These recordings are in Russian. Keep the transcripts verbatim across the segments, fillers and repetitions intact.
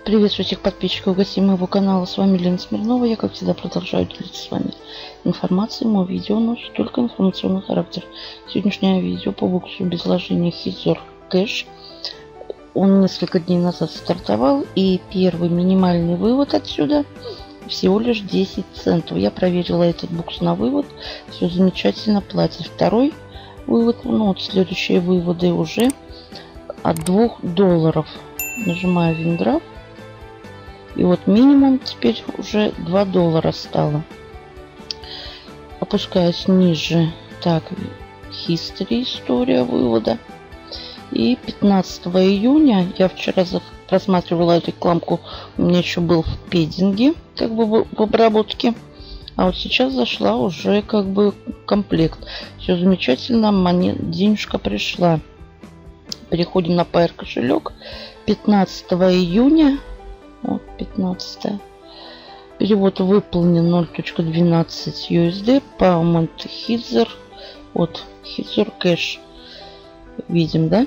Приветствую всех подписчиков и гостей моего канала. С вами Лена Смирнова. Я, как всегда, продолжаю делиться с вами информацией. Мое видео носит только информационный характер. Сегодняшнее видео по боксу без вложения Хизер Кэш. Он несколько дней назад стартовал. И первый минимальный вывод отсюда всего лишь десять центов. Я проверила этот бокс на вывод. Все замечательно платит. Второй вывод, ну вот следующие выводы уже от двух долларов. Нажимаю Винграф. И вот минимум теперь уже два доллара стало. Опускаюсь ниже. Так, History, история вывода. И пятнадцатого июня, я вчера просматривала эту рекламку, у меня еще был в пединге, как бы в обработке. А вот сейчас зашла уже как бы комплект. Все замечательно, монет, денежка пришла. Переходим на Pair кошелек. пятнадцатого июня. Вот пятнадцатое. Перевод выполнен ноль целых двенадцать ю эс ди. Payment Хизер. Вот Хизер Кэш. Видим, да?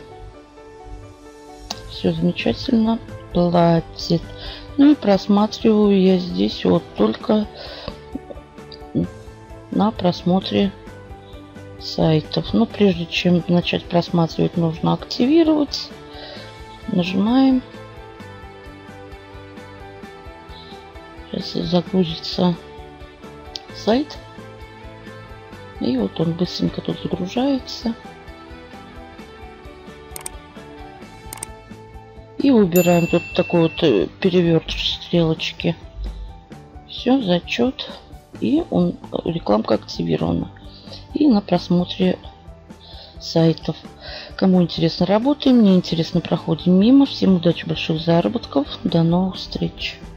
Все замечательно платит. Ну и просматриваю я здесь вот только на просмотре сайтов. Но прежде чем начать просматривать, нужно активировать. Нажимаем. Сейчас загрузится сайт. И вот он быстренько тут загружается. И выбираем тут такой вот перевертыш стрелочки. Все, зачет. И он, рекламка активирована. И на просмотре сайтов. Кому интересно, работаем. Мне интересно, проходим мимо. Всем удачи, больших заработков. До новых встреч.